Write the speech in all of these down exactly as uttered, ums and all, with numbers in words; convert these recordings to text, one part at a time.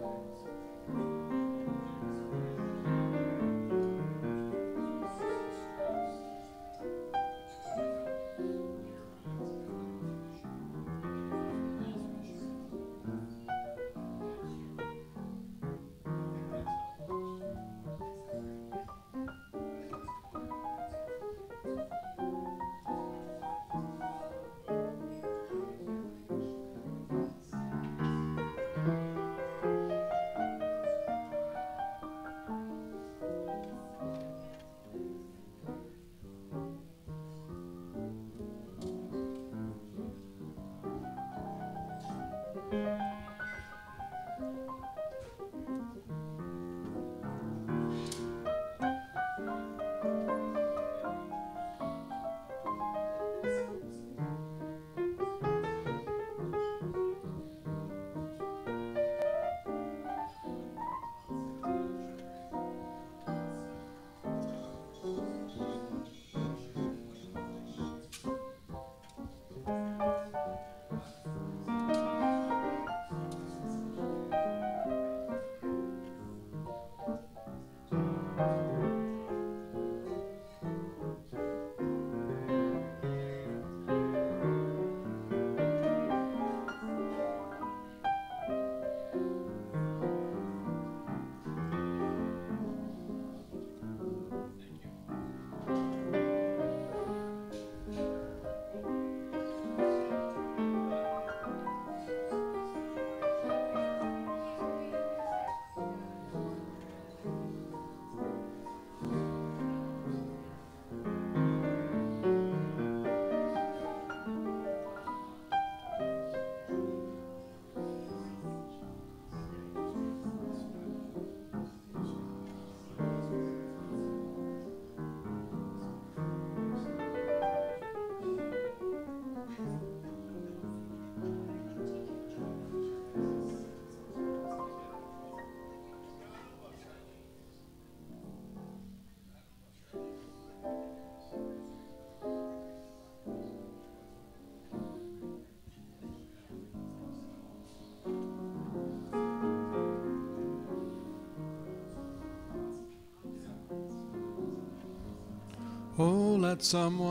Oh, let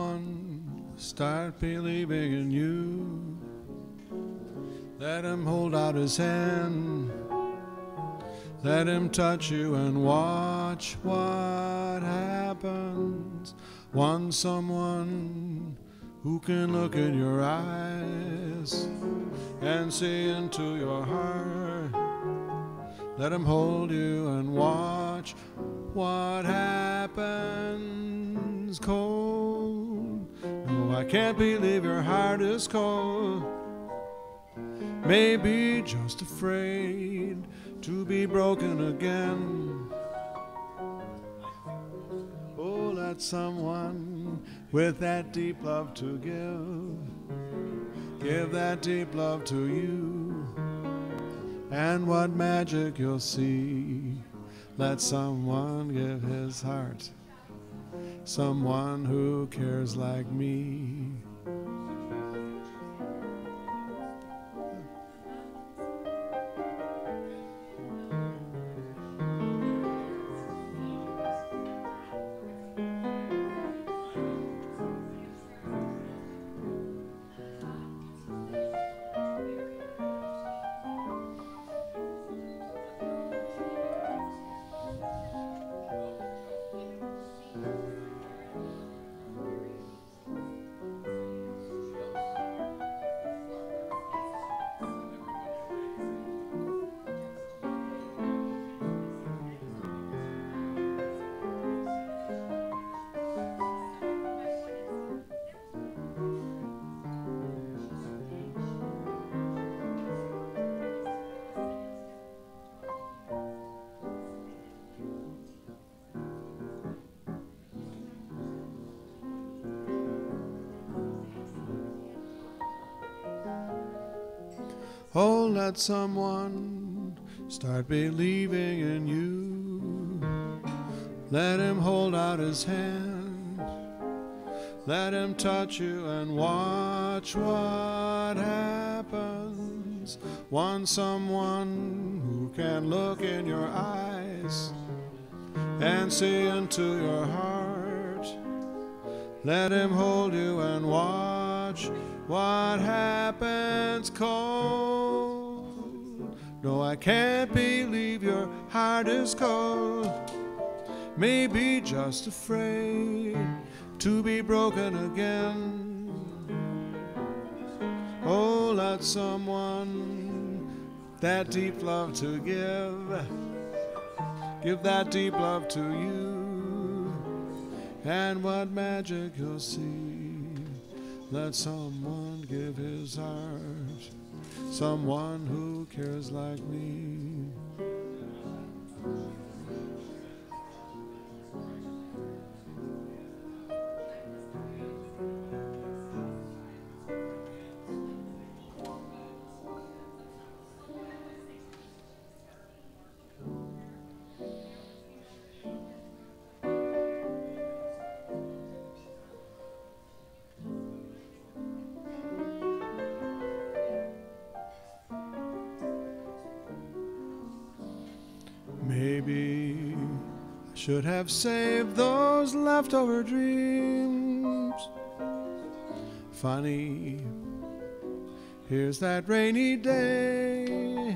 someone start believing in you. Let him hold out his hand. Let him touch you and watch what happens. Want someone who can look in your eyes and see into your heart. Let him hold you and watch what happens. Cold. No, I can't believe your heart is cold. Maybe just afraid to be broken again. Oh, let someone with that deep love to give, give that deep love to you, and what magic you'll see. Let someone give his heart, someone who cares like me. Oh, let someone start believing in you. Let him hold out his hand. Let him touch you and watch what happens. hands. Want someone who can look in your eyes and see into your heart. Let him hold you and watch what happens cold. No, I can't believe your heart is cold. Maybe just afraid to be broken again. Oh, let someone that deep love to give, give that deep love to you, and what magic you'll see. Let someone give his heart, someone who cares like me. Maybe I should have saved those leftover dreams. Funny, here's that rainy day.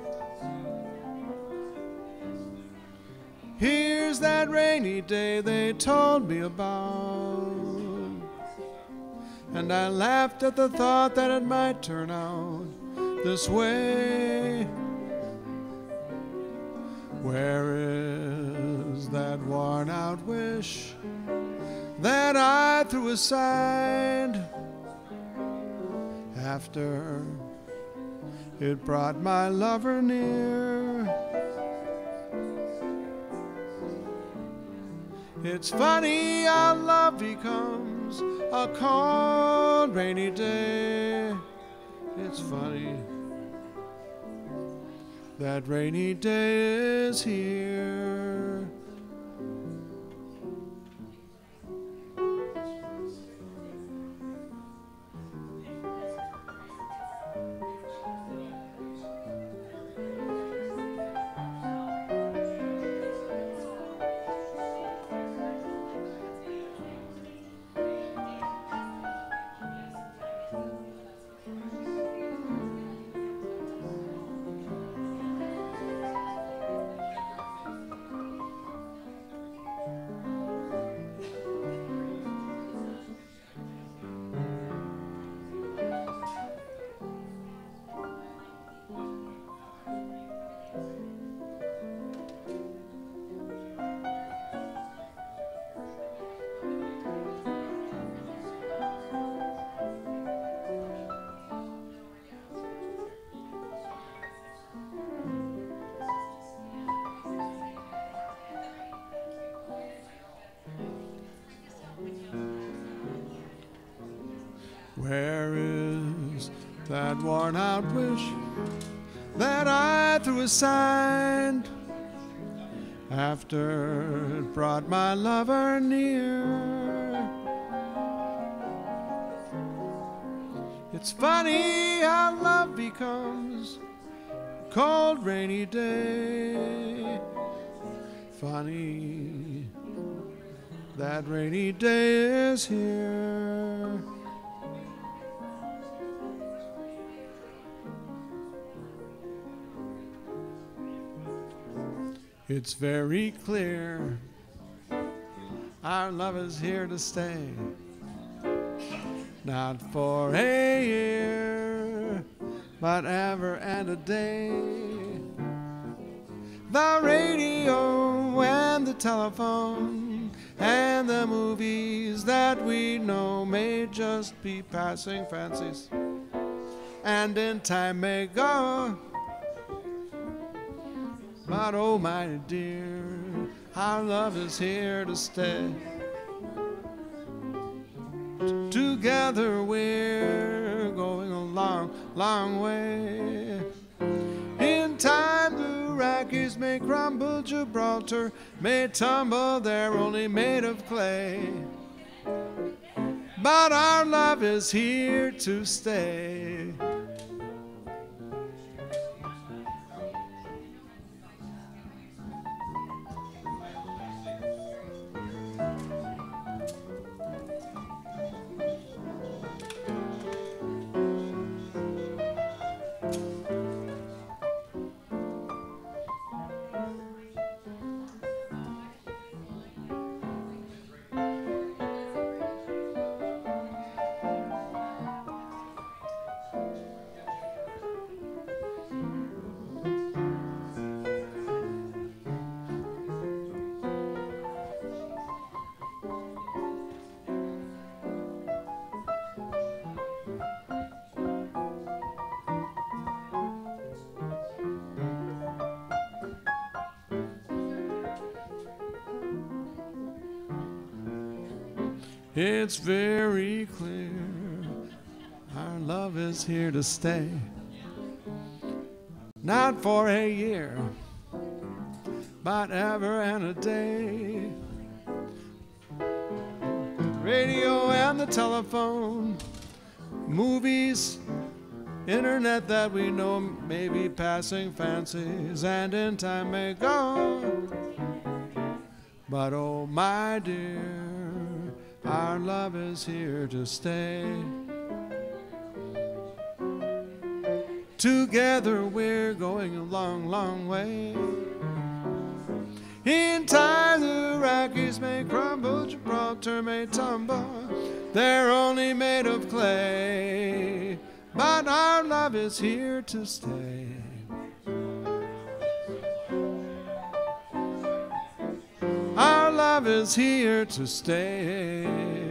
Here's that rainy day they told me about. And I laughed at the thought that it might turn out this way. Where is that worn out wish that I threw aside after it brought my lover near? It's funny how love becomes a cold rainy day. It's funny that rainy day is here. Where is that worn out wish that I threw aside after it brought my lover near? It's funny how love becomes a cold rainy day. Funny that rainy day is here. It's very clear our love is here to stay, not for a year, but ever and a day. The radio and the telephone and the movies that we know may just be passing fancies, and in time may go. But oh my dear, our love is here to stay. Together we're going a long, long way. In time the Rockies may crumble, Gibraltar may tumble, they're only made of clay. But our love is here to stay. It's very clear our love is here to stay. Not for a year, but ever and a day. Radio and the telephone, movies, internet that we know may be passing fancies and in time may go. But oh my dear, our love is here to stay. Together we're going a long, long way. In time the Rockies may crumble, Gibraltar may tumble, they're only made of clay. But our love is here to stay. Our love is here to stay.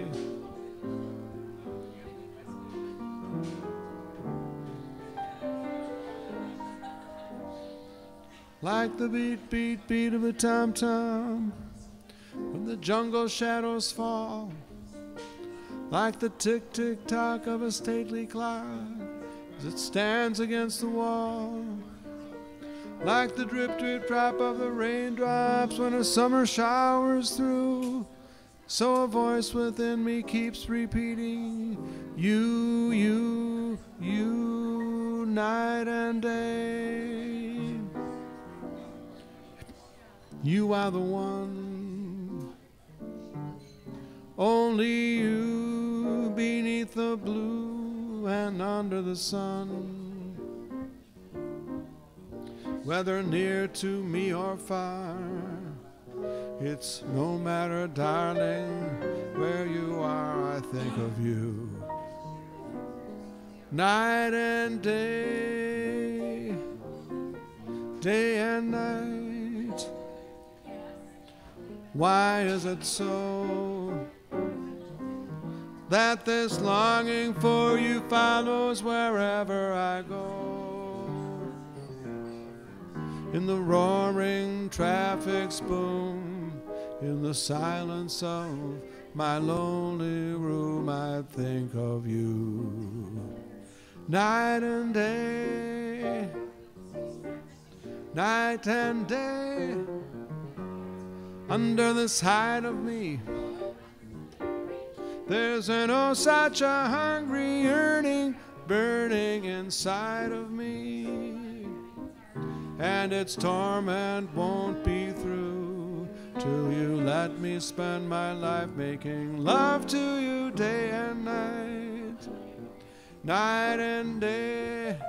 Like the beat, beat, beat of a tom-tom when the jungle shadows fall. Like the tick, tick, tock of a stately clock as it stands against the wall. Like the drip, drip, drop of the raindrops when a summer shower's through. So a voice within me keeps repeating, you, you, you, night and day. You are the one, only you beneath the blue and under the sun. Whether near to me or far, it's no matter, darling, where you are, I think of you. Night and day, day and night. Why is it so that this longing for you follows wherever I go? In the roaring traffic's boom, in the silence of my lonely room, I think of you. Night and day, night and day. Under the side of me, there's an oh such a hungry yearning burning inside of me, and its torment won't be through till you let me spend my life making love to you day and night, night and day.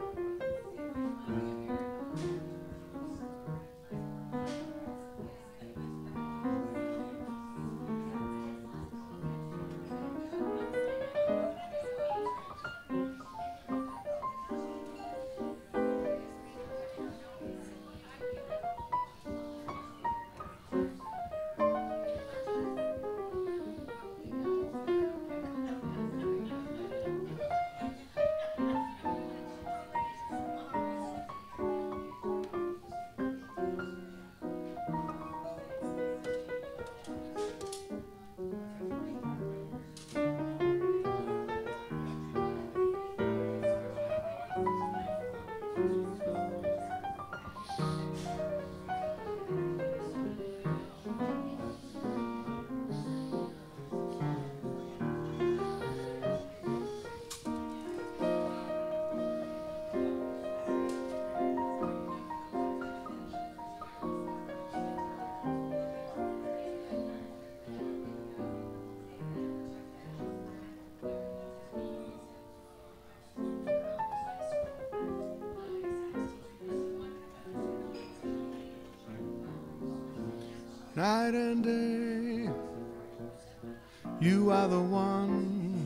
Night and day, you are the one,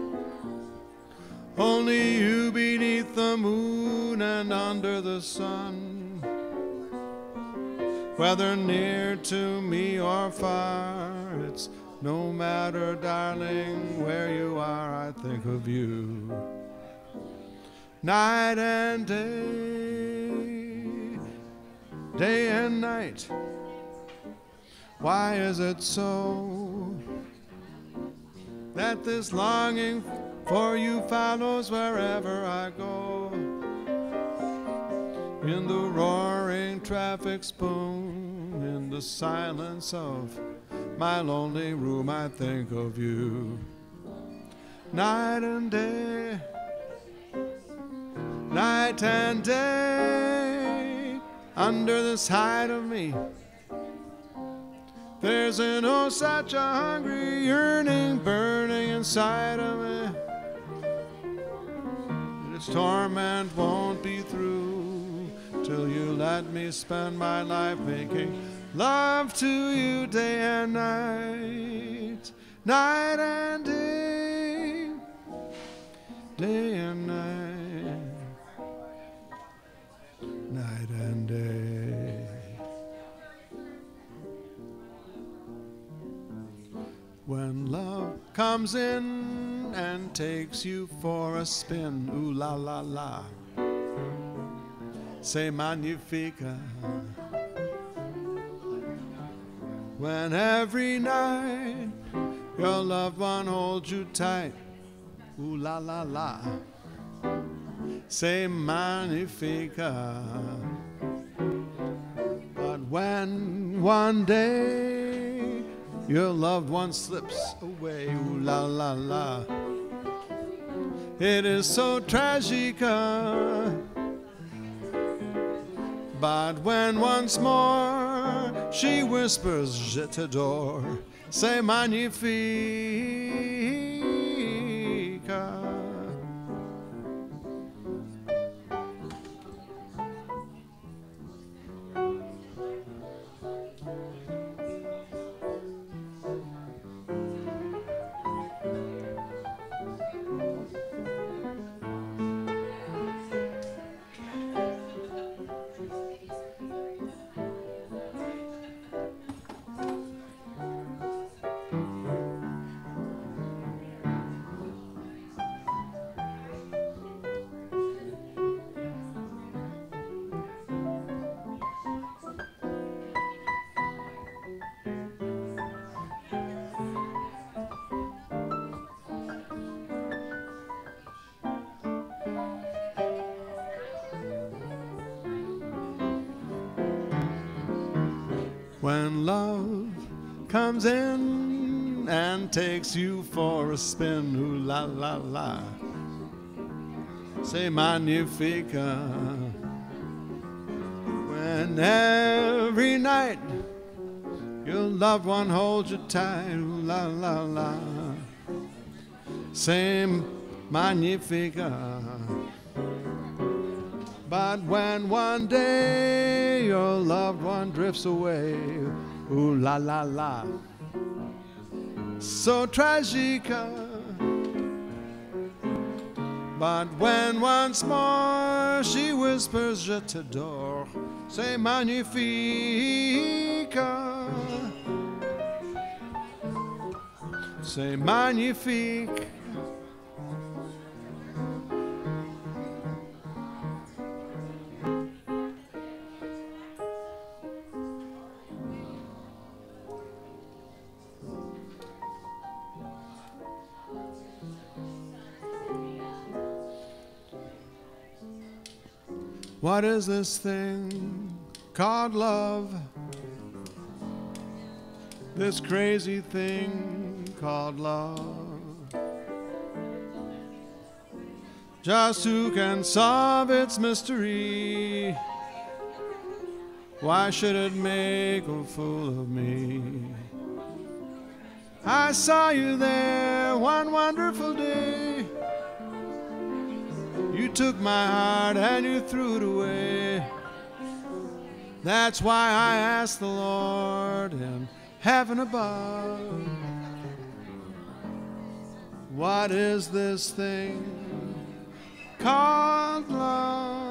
only you beneath the moon and under the sun. Whether near to me or far, it's no matter, darling, where you are, I think of you. Night and day, day and night. Why is it so that this longing for you follows wherever I go. In the roaring traffic's boom, in the silence of my lonely room, I think of you. Night and day, night and day, under the side of me, there's an oh such a hungry yearning burning inside of me. Its torment won't be through till you let me spend my life making love to you day and night, night and day, day and night, night and day. When love comes in and takes you for a spin, ooh la la la, say magnifica. When every night your loved one holds you tight, ooh la la la, say magnifica. But when one day your loved one slips away, ooh la la la, it is so tragica. But when once more she whispers, je t'adore, say magnifica. When love comes in and takes you for a spin, ooh la la la, say magnifica. When every night your loved one holds you tight, ooh la la la, say magnifica. But when one day your loved one drifts away, ooh la la la, so tragica. But when once more she whispers, je t'adore, say magnifica, say magnifique. What is this thing called love? This crazy thing called love? Just who can solve its mystery? Why should it make a fool of me? I saw you there one wonderful day. You took my heart and you threw it away. That's why I asked the Lord in heaven above, what is this thing called love?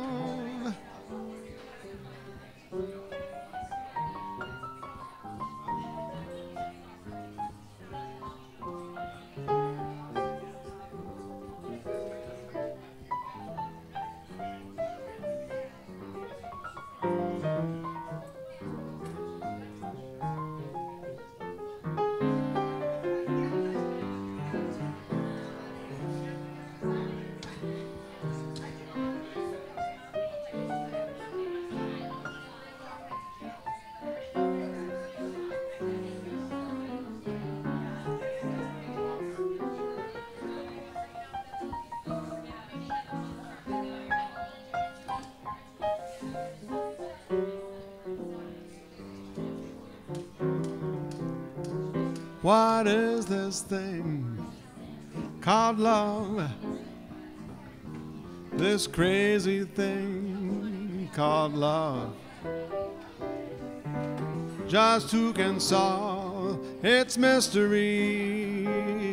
What is this thing called love? This crazy thing called love. Just who can solve its mystery?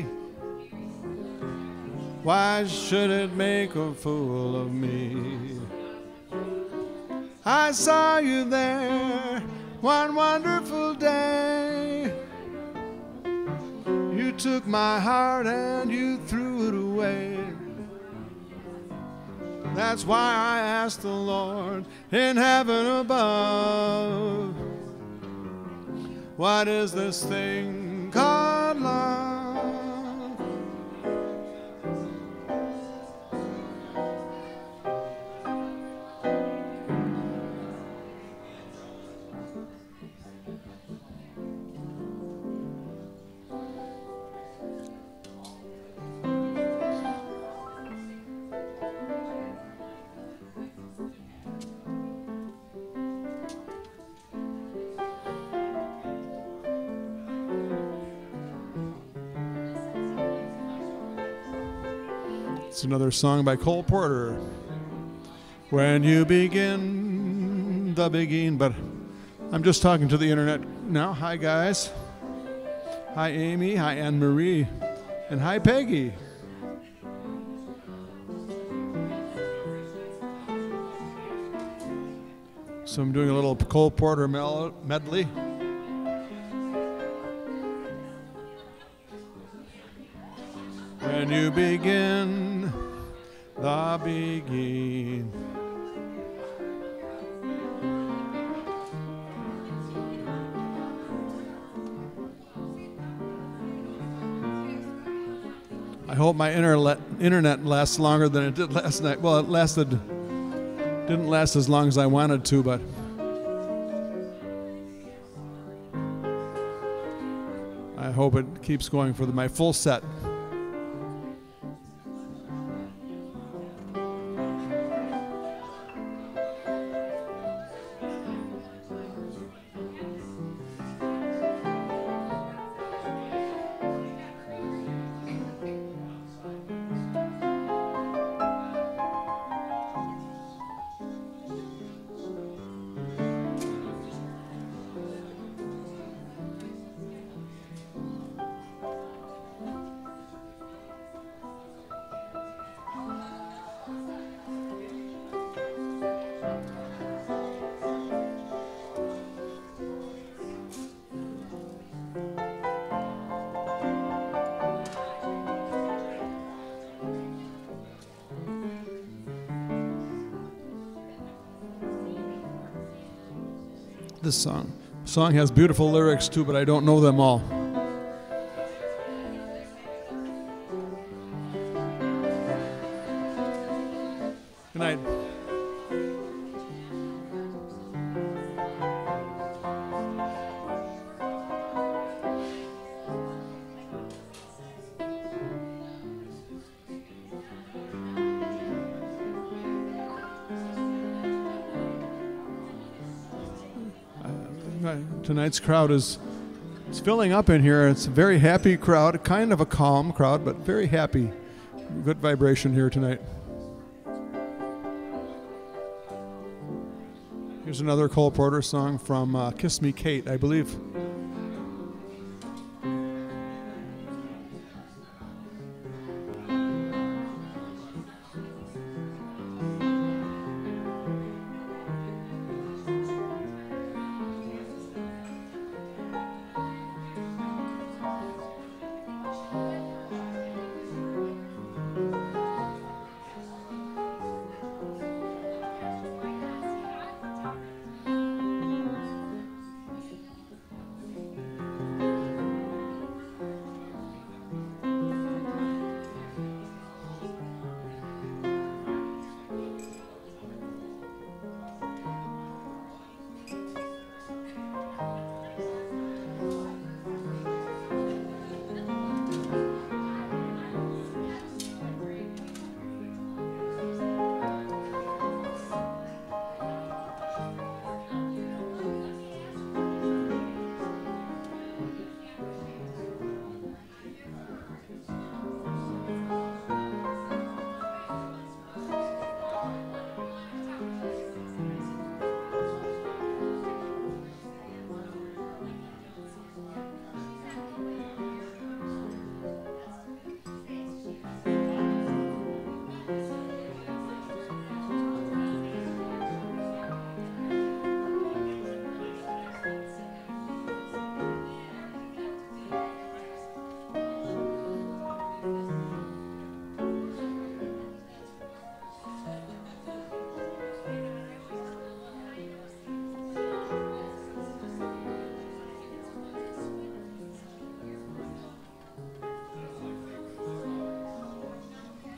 Why should it make a fool of me? I saw you there one wonderful day. You took my heart and you threw it away. That's why I asked the Lord in heaven above, what is this thing called love? It's another song by Cole Porter. When you begin the begin, but I'm just talking to the internet now. Hi guys. Hi Amy, hi Anne Marie, and hi Peggy. So I'm doing a little Cole Porter medley. When you begin the begin, I hope my internet internet lasts longer than it did last night. Well, it lasted, didn't last as long as I wanted to, but I hope it keeps going for the, my full set. This song. Song has beautiful lyrics too, but I don't know them all. Good night. Tonight's crowd is it's filling up in here. It's a very happy crowd, kind of a calm crowd, but very happy. Good vibration here tonight. Here's another Cole Porter song from uh, Kiss Me Kate, I believe.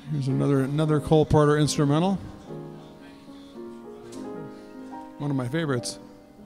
Here's another another Cole Porter instrumental. One of my favorites.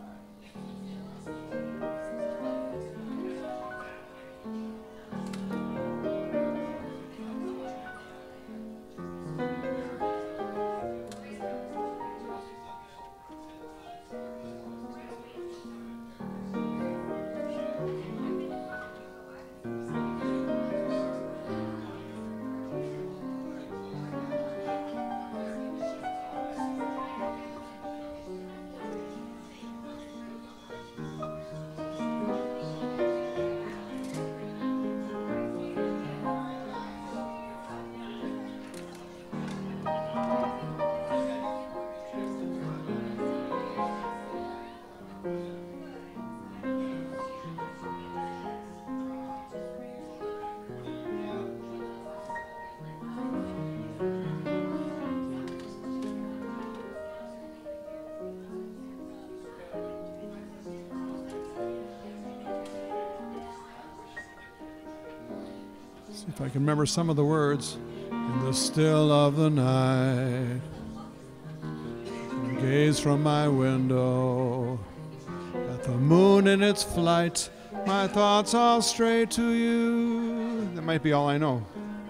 See if I can remember some of the words. In the still of the night, I gaze from my window at the moon in its flight. My thoughts all stray to you. That might be all I know.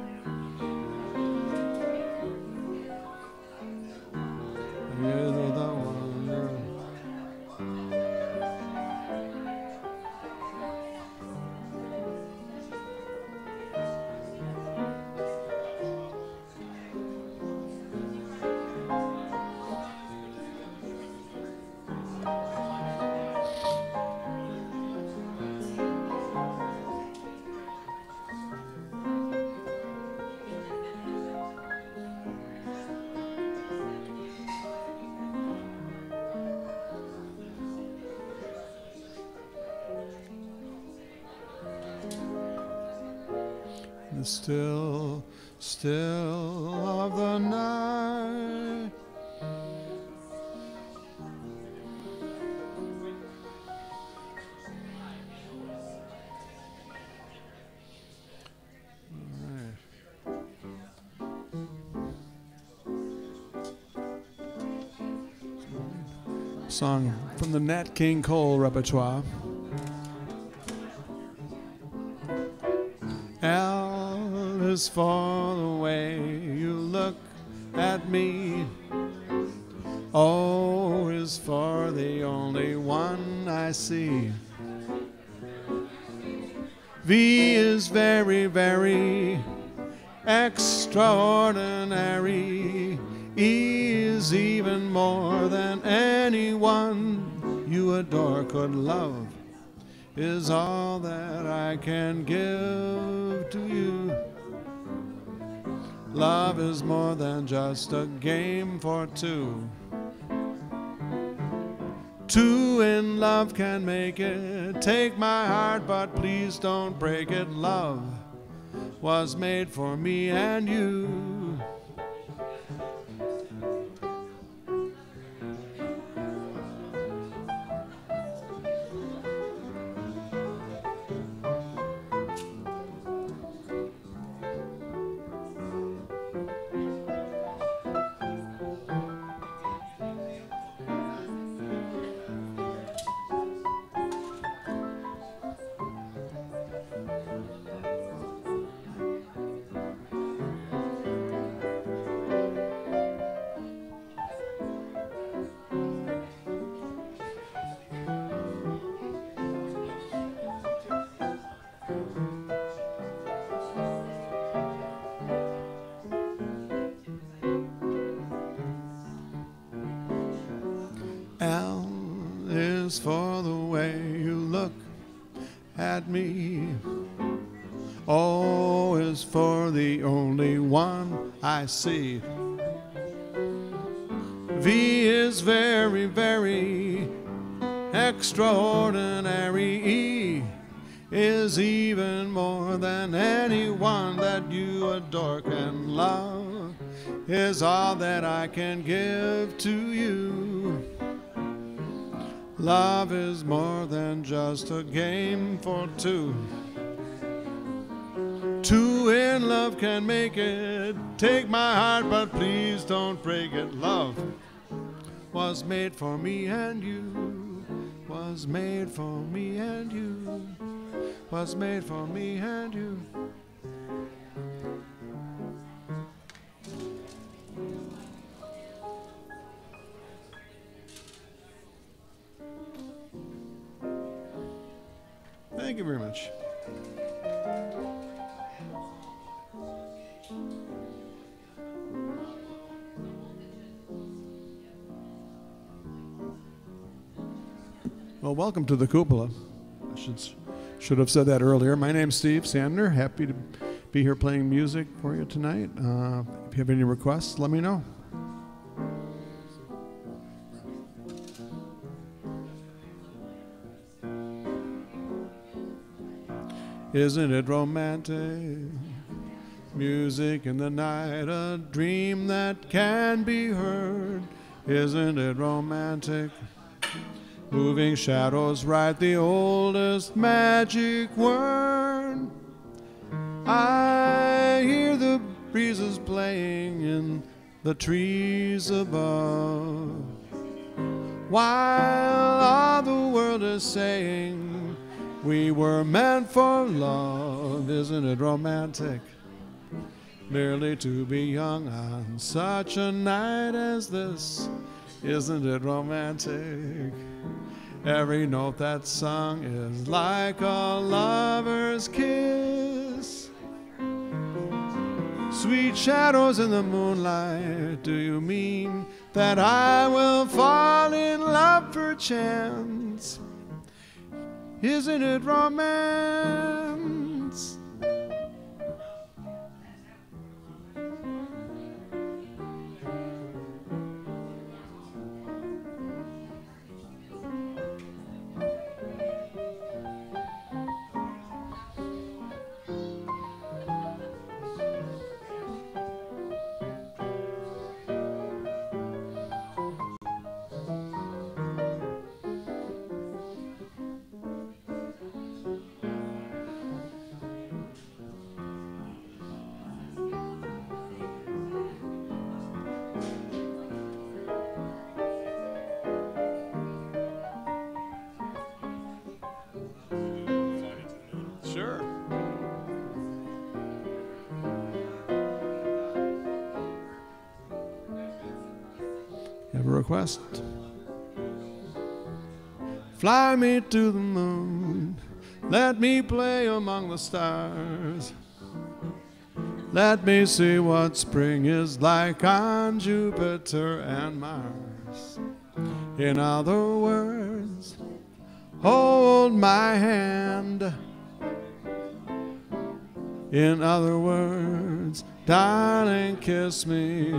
The still, still of the night. All right. Song from the Nat King Cole repertoire. L is for the way you look at me. O is for the only one I see. V is very, very extraordinary. E is even more than anyone you adore could love. Is all that I can give to you. Love is more than just a game for two. Two in love can make it. Take my heart, but please don't break it. Love was made for me and you. L is for the way you look at me. O is for the only one I see. V is very, very extraordinary. E is even more than anyone that you adore can love. Is all that I can give to you. Love is more than just a game for two. Two you in love can make it. Take my heart, but please don't break it. Love was made for me and you. Was made for me and you. Was made for me and you. Thank you very much. Well, welcome to the Cupola. I should, should have said that earlier. My name's Steve Sandner. Happy to be here playing music for you tonight. Uh, if you have any requests, let me know. Isn't it romantic? Music in the night, a dream that can be heard. Isn't it romantic? Moving shadows write the oldest magic word. I hear the breezes playing in the trees above, while all the world is saying we were meant for love. Isn't it romantic? Merely to be young on such a night as this. Isn't it romantic? Every note that's sung is like a lover's kiss. Sweet shadows in the moonlight, do you mean that I will fall in love perchance? Isn't it romance? Sure. You have a request? Fly me to the moon, let me play among the stars. Let me see what spring is like on Jupiter and Mars. In other words, hold my hand. In other words, darling, kiss me.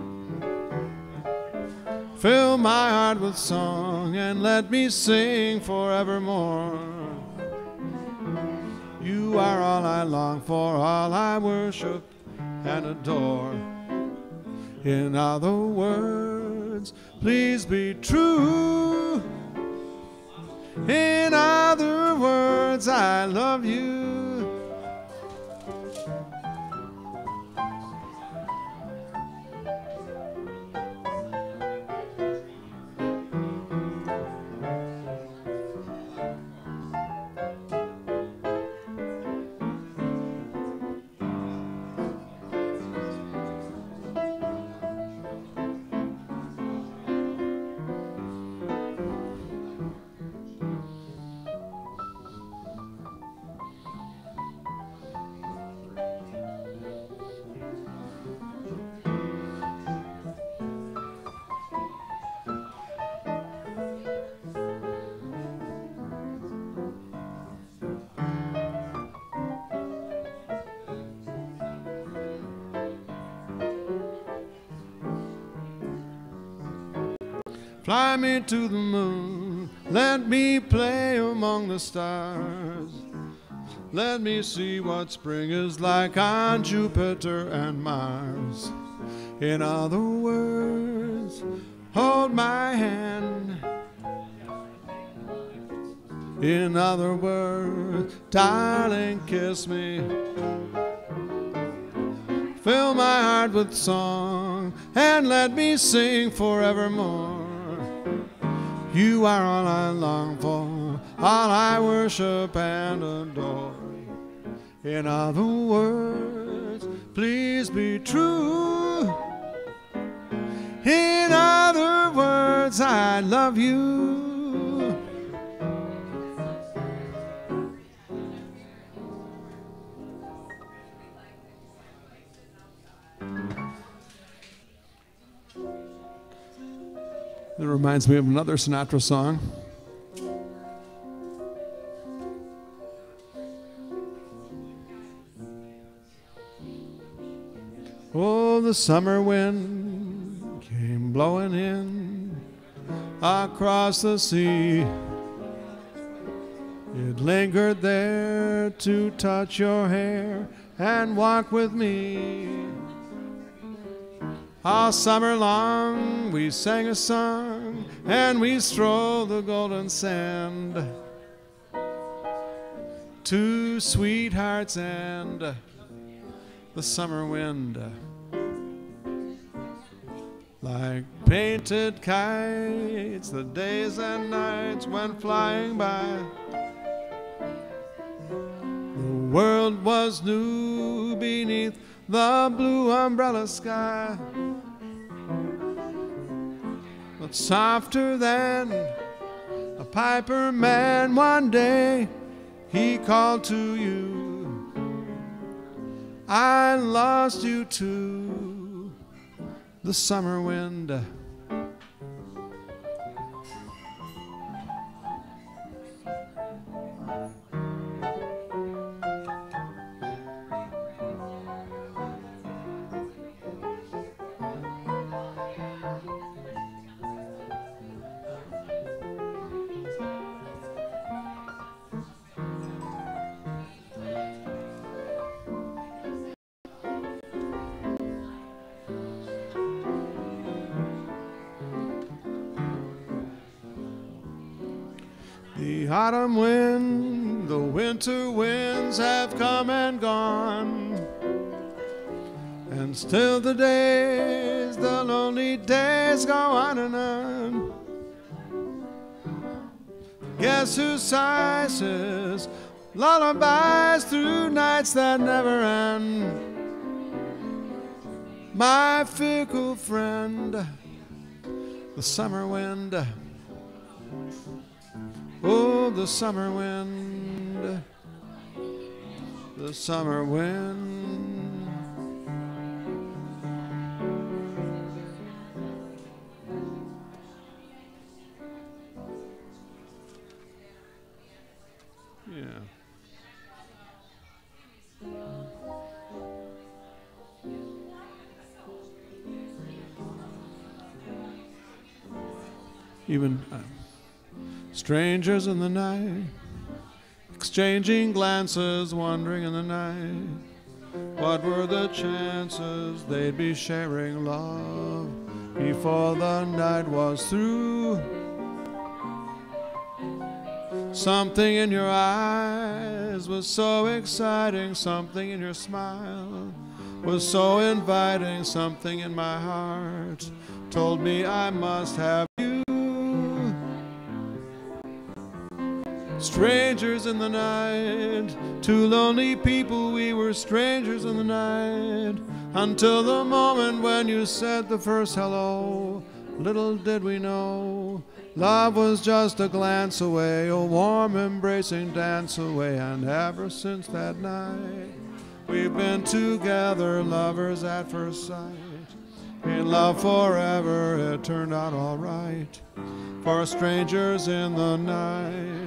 Fill my heart with song and let me sing forevermore. You are all I long for, all I worship and adore. In other words, please be true. In other words, I love you. Fly me to the moon, let me play among the stars. Let me see what spring is like on Jupiter and Mars. In other words, hold my hand. In other words, darling, kiss me. Fill my heart with song and let me sing forevermore. You are all I long for, all I worship and adore. In other words, please be true. In other words, I love you. It reminds me of another Sinatra song. Oh, the summer wind came blowing in across the sea. It lingered there to touch your hair and walk with me. All summer long we sang a song and we strolled the golden sand to Sweetheart's End. The summer wind, like painted kites, the days and nights went flying by. The world was new beneath the blue umbrella sky. But softer than a piper man, one day he called to you. I lost you to the summer wind. The autumn wind, the winter winds have come and gone, and still the days, the lonely days go on and on. Guess who sighs his lullabies through nights that never end? My fickle friend, the summer wind. Oh, the summer wind, the summer wind. Yeah. Even uh, strangers in the night, exchanging glances, wandering in the night. What were the chances they'd be sharing love before the night was through? Something in your eyes was so exciting, something in your smile was so inviting, something in my heart told me I must have you. Strangers in the night, two lonely people, we were strangers in the night, until the moment when you said the first hello. Little did we know, love was just a glance away, a warm embracing dance away, and ever since that night, we've been together, lovers at first sight. In love forever, it turned out all right, for strangers in the night.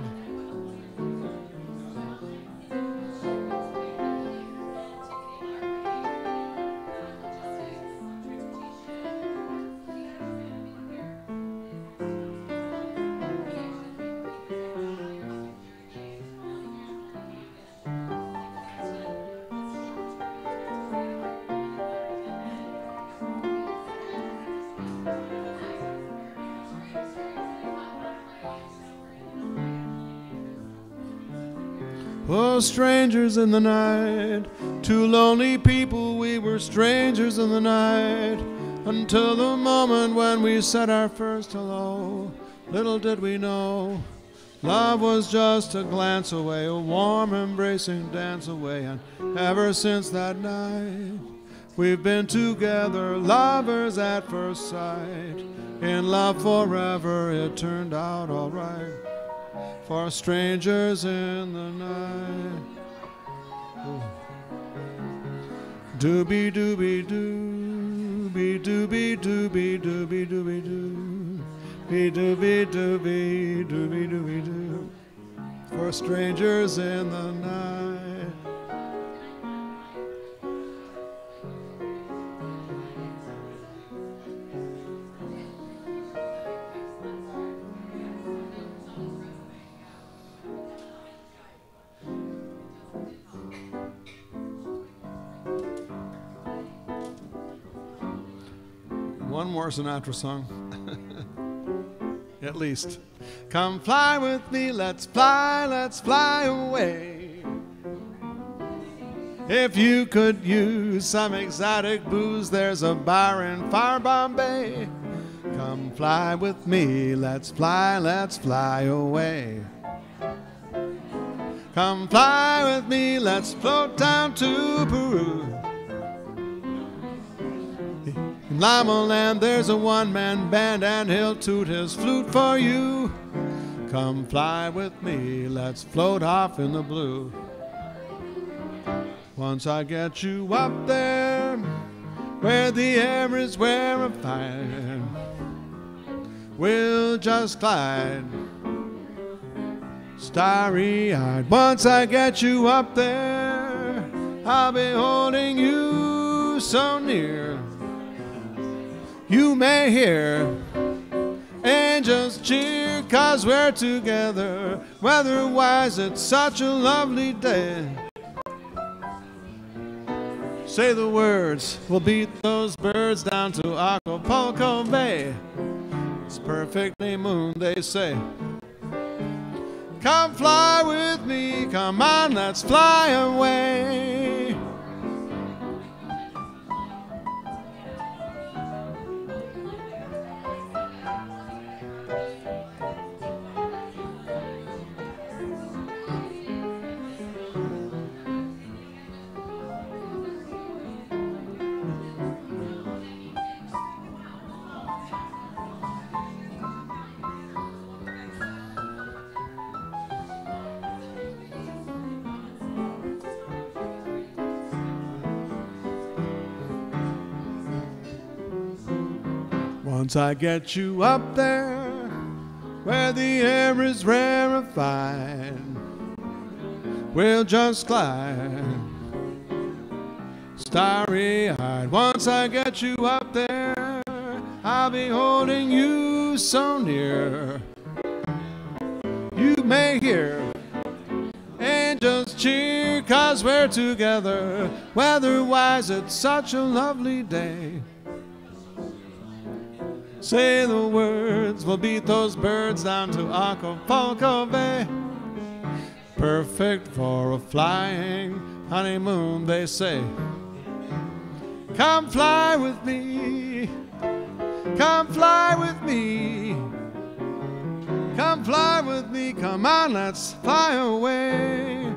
Oh, strangers in the night, two lonely people, we were strangers in the night, until the moment when we said our first hello. Little did we know, love was just a glance away, a warm embracing dance away, and ever since that night, we've been together, lovers at first sight. In love forever, it turned out all right. For strangers in the night. Doobie doobie doo, be doobie doobie doobie doobie doo, be doobie doobie doobie doobie doo. For strangers in the night. One more Sinatra song, at least. Come fly with me, let's fly, let's fly away. If you could use some exotic booze, there's a bar in far Bombay. Come fly with me, let's fly, let's fly away. Come fly with me, let's float down to Peru. In Lima Land there's a one-man band and he'll toot his flute for you. Come fly with me, let's float off in the blue. Once I get you up there, where the air is rarefied, we'll just glide, starry-eyed. Once I get you up there, I'll be holding you so near. You may hear angels cheer, 'cause we're together. Weather-wise, it's such a lovely day. Say the words, we'll beat those birds down to Acapulco Bay. It's perfectly moon, they say. Come fly with me, come on, let's fly away. Once I get you up there, where the air is rarefied, we'll just glide, starry-eyed. Once I get you up there, I'll be holding you so near. You may hear angels cheer, 'cause we're together. Weather-wise, it's such a lovely day. Say the words, we'll beat those birds down to Acapulco Bay. Perfect for a flying honeymoon, they say. Come fly with me, come fly with me, come fly with me, come on, let's fly away.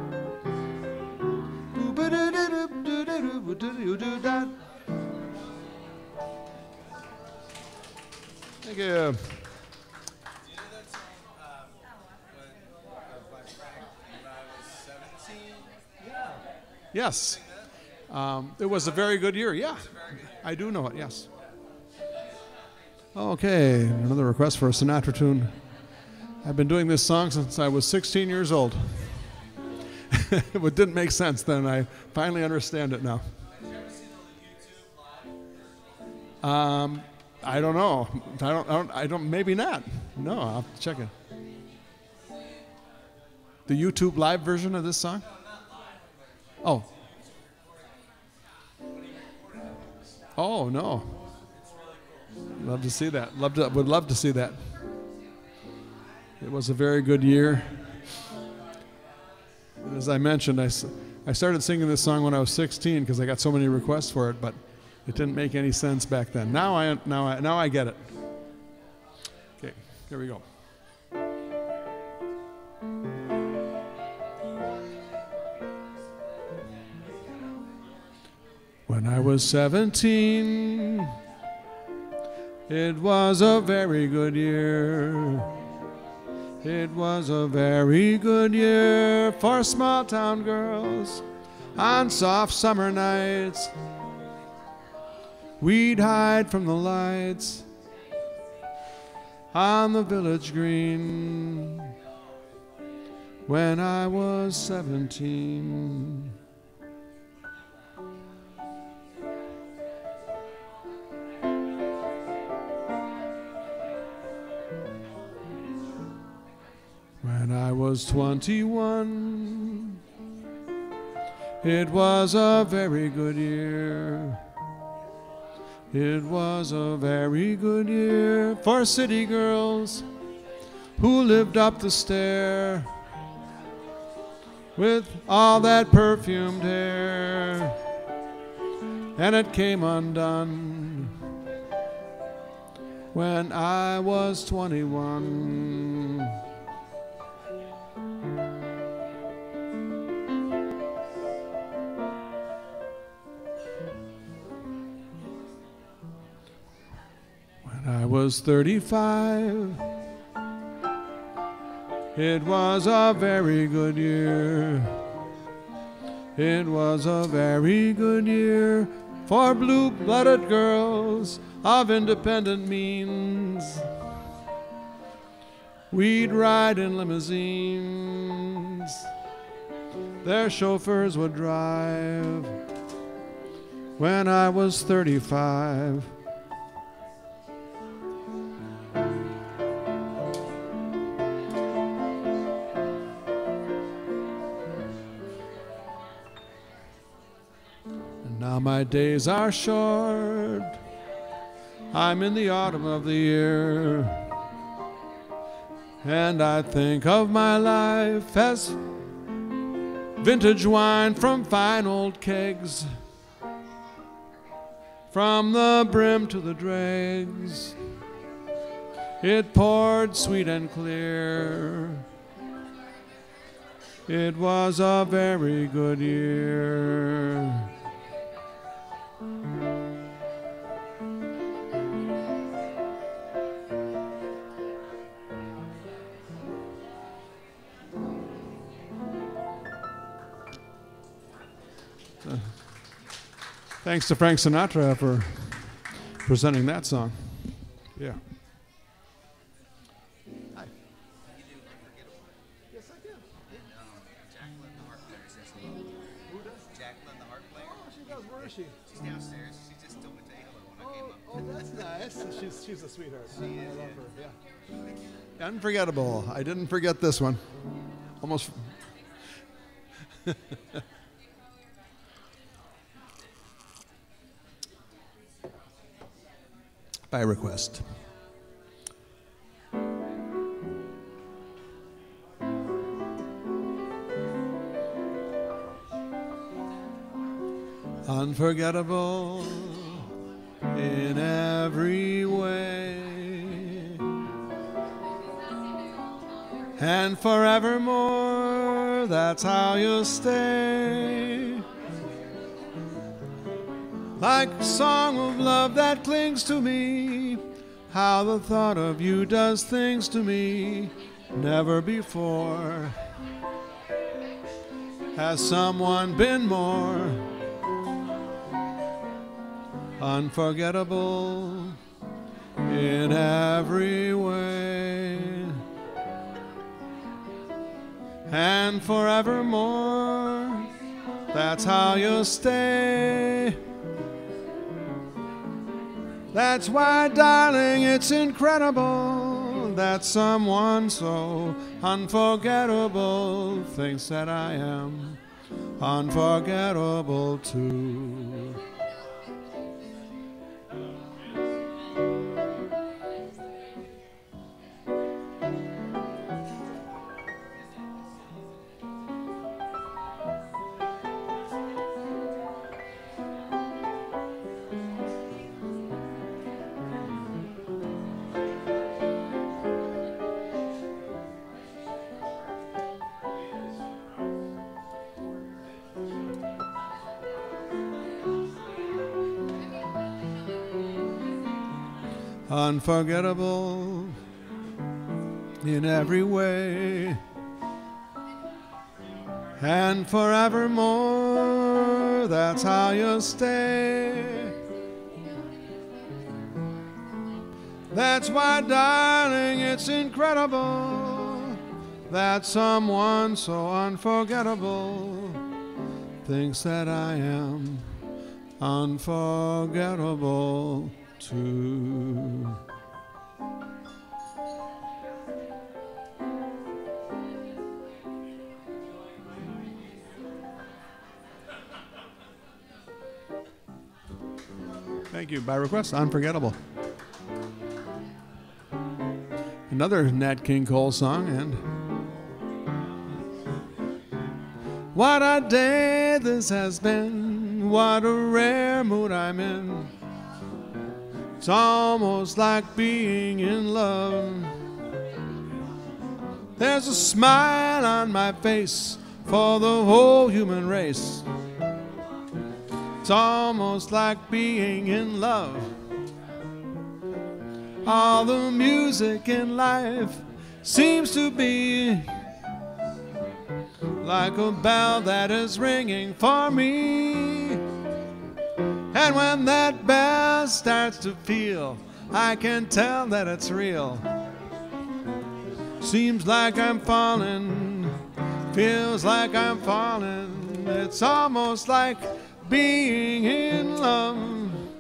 Thank you. Do you know that song, um, when, uh, by Frank, when I was seventeen? Yeah. Yes. Um, it was a very good year, yeah. I do know it, yes. Okay, another request for a Sinatra tune. I've been doing this song since I was sixteen years old. It didn't make sense then. I finally understand it now. Have you ever seen the YouTube live? Um, I don't know. I don't, I don't. I don't. Maybe not. No, I'll have to check it. The YouTube live version of this song? Oh. Oh no. Love to see that. Love to. Would love to see that. It was a very good year. As I mentioned, I, s- I started singing this song when I was sixteen because I got so many requests for it, but it didn't make any sense back then. Now I, now I, now I get it. Okay, here we go. When I was seventeen, it was a very good year. It was a very good year for small town girls. On soft summer nights, we'd hide from the lights on the village green when I was seventeen. When I was twenty-one, it was a very good year. It was a very good year for city girls who lived up the stair with all that perfumed hair, and it came undone when I was twenty-one. I was thirty-five. It was a very good year. It was a very good year for blue-blooded girls of independent means. We'd ride in limousines. Their chauffeurs would drive when I was thirty-five. Now my days are short. I'm in the autumn of the year, and I think of my life as vintage wine from fine old kegs, from the brim to the dregs. It poured sweet and clear. It was a very good year. Uh, thanks to Frank Sinatra for presenting that song. Yeah. Hi. Yes, I did. Jacqueline, the harp player, says hello. Who does? Jacqueline, the harp player. Oh, she does. Where is she? She's downstairs. She just told me to say hello when I came up. Oh, that's nice. She's she's a sweetheart. She I is, love yeah. her. Yeah. Unforgettable. I didn't forget this one. Almost. By request. Unforgettable in every way, and forevermore, that's how you'll stay. Like a song of love that clings to me, how the thought of you does things to me. Never before has someone been more unforgettable in every way, and forevermore, that's how you'll stay. That's why, darling, it's incredible that someone so unforgettable thinks that I am unforgettable too. unforgettable in every way, and forevermore, that's how you'll stay. That's why, darling, it's incredible that someone so unforgettable thinks that I am unforgettable too. Thank you. By request, Unforgettable. Another Nat King Cole song, and what a day this has been, what a rare mood I'm in. It's almost like being in love. There's a smile on my face for the whole human race. It's almost like being in love. All the music in life seems to be like a bell that is ringing for me. And when that bell starts to peal, I can tell that it's real. Seems like I'm falling, feels like I'm falling. It's almost like being in love.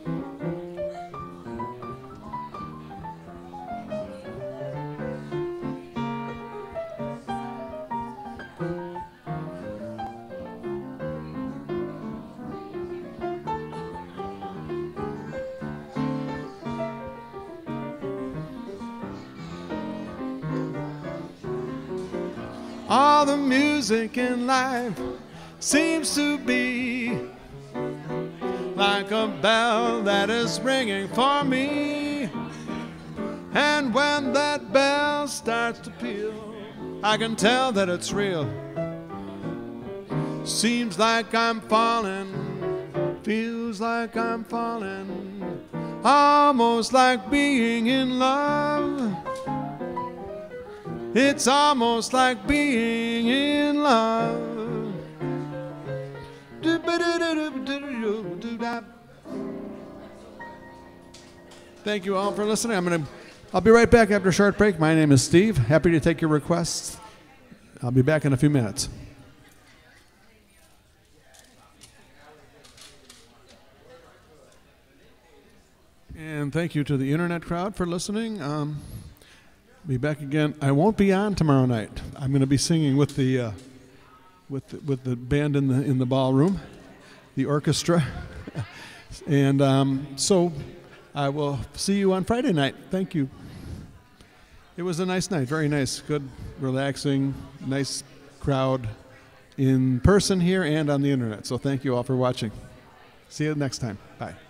All the music in life seems to be like a bell that is ringing for me. And when that bell starts to peal, I can tell that it's real. Seems like I'm falling, feels like I'm falling, almost like being in love. It's almost like being in love. Thank you all for listening. I'm gonna, I'll be right back after a short break. My name is Steve. Happy to take your requests. I'll be back in a few minutes. And thank you to the internet crowd for listening. Um, Be back again. I won't be on tomorrow night. I'm going to be singing with the uh, with the, with the band in the in the ballroom, the orchestra, and um, so I will see you on Friday night. Thank you. It was a nice night, very nice, good, relaxing, nice crowd in person here and on the internet. So thank you all for watching. See you next time. Bye.